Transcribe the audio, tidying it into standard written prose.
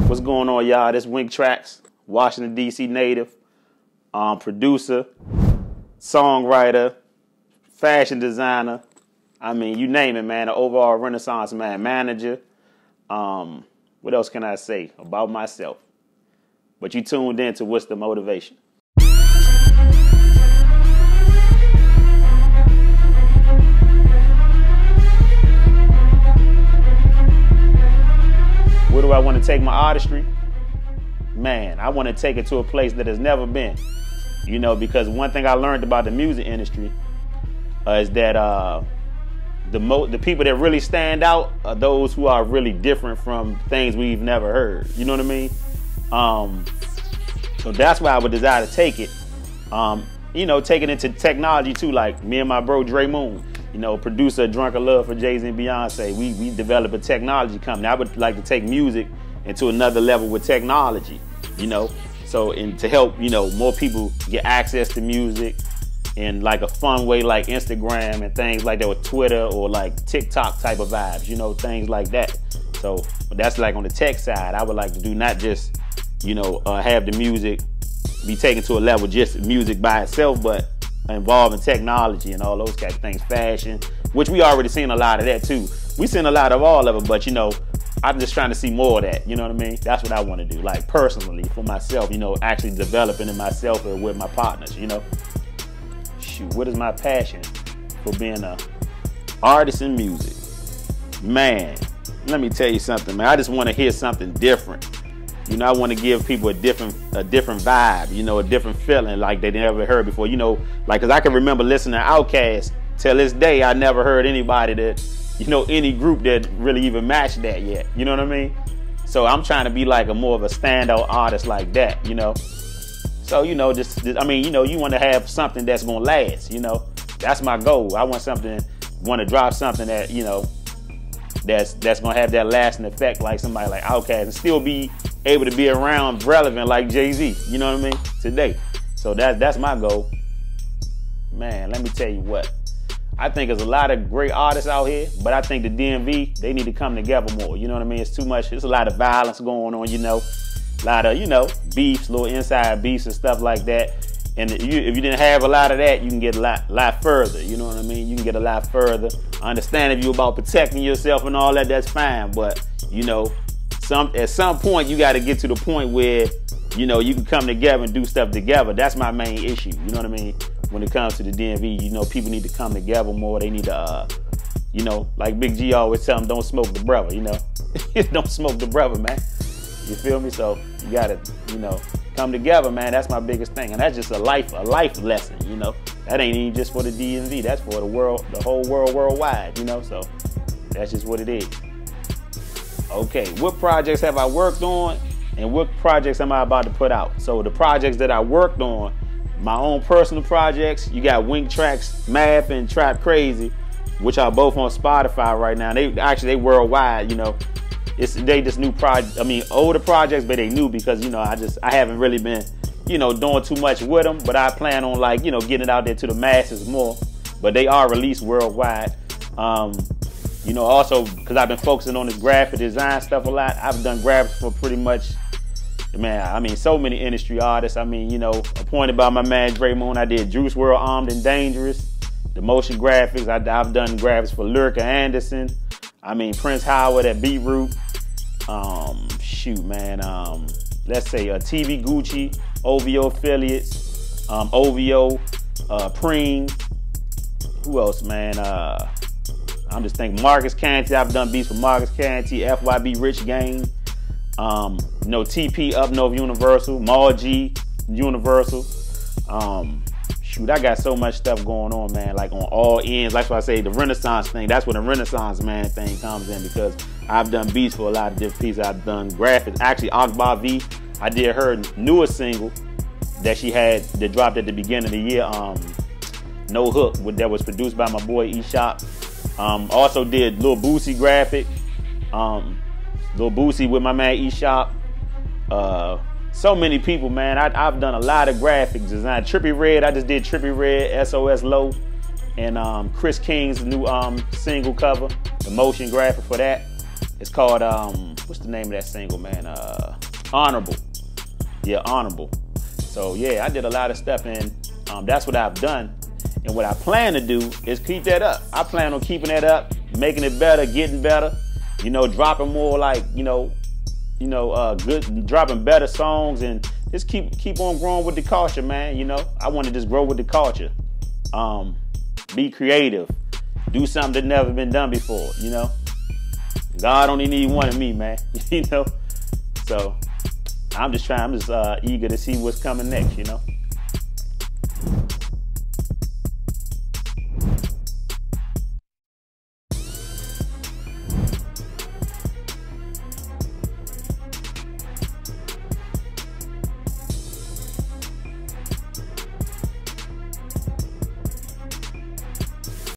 What's going on, y'all? This Wink Tracks, Washington, D.C. native, producer, songwriter, fashion designer. I mean, you name it, man. An overall Renaissance man, manager. What else can I say about myself? But you tuned in to What's the Motivation? Where do I want to take my artistry? Man, I want to take it to a place that has never been. You know, because one thing I learned about the music industry is that the people that really stand out are those who are really different from things we've never heard. You know what I mean? So that's why I would desire to take it. You know, take it into technology too, like me and my bro Dre Moon. You know, producer Drunk of Love for Jay-Z and Beyonce. We develop a technology company. I would like to take music into another level with technology, you know. So, and to help, you know, more people get access to music in like a fun way, like Instagram and things like that, or Twitter or like TikTok type of vibes, you know, things like that. So that's like on the tech side. I would like to do not just, you know, have the music be taken to a level just music by itself, but involving technology and all those kind of things, fashion, which we already seen a lot of that too. We seen a lot of all of it, but you know, I'm just trying to see more of that, you know what I mean? That's what I want to do, like personally, for myself, you know, actually developing in myself and with my partners, you know? Shoot, what is my passion for being an artist in music? Man, let me tell you something, man. I just want to hear something different. You know, I want to give people a different vibe, you know, a different feeling like they never heard before. You know, like, cause I can remember listening to Outkast till this day. I never heard anybody that, you know, any group that really even matched that yet. You know what I mean? So I'm trying to be like a more of a standout artist like that, you know? So, you know, just I mean, you know, you want to have something that's going to last, you know? That's my goal. I want to drop something that, you know, that's going to have that lasting effect like somebody like Outkast and still be able to be around relevant like Jay-Z, you know what I mean, today. So that's my goal. Man, let me tell you what. I think there's a lot of great artists out here, but I think the DMV, they need to come together more, you know what I mean? It's too much, there's a lot of violence going on, you know, a lot of, you know, beefs, little inside beefs and stuff like that. And if you didn't have a lot of that, you can get a lot further, you know what I mean? You can get a lot further. I understand if you're about protecting yourself and all that, that's fine, but, you know, at some point, you got to get to the point where, you know, you can come together and do stuff together. That's my main issue. You know what I mean? When it comes to the DMV, you know, people need to come together more. They need to, you know, like Big G always tell them, don't smoke the brother, you know? Don't smoke the brother, man. You feel me? So you got to, you know, come together, man. That's my biggest thing. And that's just a life lesson, you know? That ain't even just for the DMV. That's for the world, the whole world, worldwide, you know? So that's just what it is. Okay, what projects have I worked on and what projects am I about to put out? So the projects that I worked on, my own personal projects, you got Wink Tracks, Math, and Trap Crazy, which are both on Spotify right now. They worldwide, you know. They just new project. I mean, older projects, but they new because, you know, I haven't really been, you know, doing too much with them, but I plan on, like, you know, getting it out there to the masses more. But they are released worldwide. You know, also, because I've been focusing on this graphic design stuff a lot, I've done graphics for pretty much, man, I mean, so many industry artists. I mean, you know, appointed by my man Dre Moon, I did Juice WRLD, Armed and Dangerous, the motion graphics. I've done graphics for Lyrica Anderson. I mean, Prince Howard at Beatroot. Shoot, man, let's say TV Gucci, OVO affiliates, OVO, Preem. Who else, man? I'm just thinking Marcus Canty. I've done beats for Marcus Canty, FYB Rich Gang, you know, TP Up North Universal, Maul G Universal. Shoot, I got so much stuff going on, man, like on all ends. That's why I say the Renaissance thing. That's where the Renaissance man thing comes in, because I've done beats for a lot of different pieces. I've done graphics. Actually, Akbar V, I did her newest single that she had that dropped at the beginning of the year, No Hook, that was produced by my boy E-Shop. Also did Lil Boosie graphic, Lil Boosie with my man E-Shop. So many people, man. I've done a lot of graphic design. Trippie Redd, I just did Trippie Redd, SOS Low, and Chris King's new single cover, the motion graphic for that. It's called, what's the name of that single, man? honorable. Yeah, honorable. So yeah, I did a lot of stuff, and that's what I've done. And what I plan to do is keep that up. I plan on keeping that up, making it better, getting better. You know, dropping more like good, dropping better songs, and just keep on growing with the culture, man. You know, I want to just grow with the culture. Be creative, do something that never been done before. You know, God only need one of me, man. You know, so I'm just eager to see what's coming next. You know.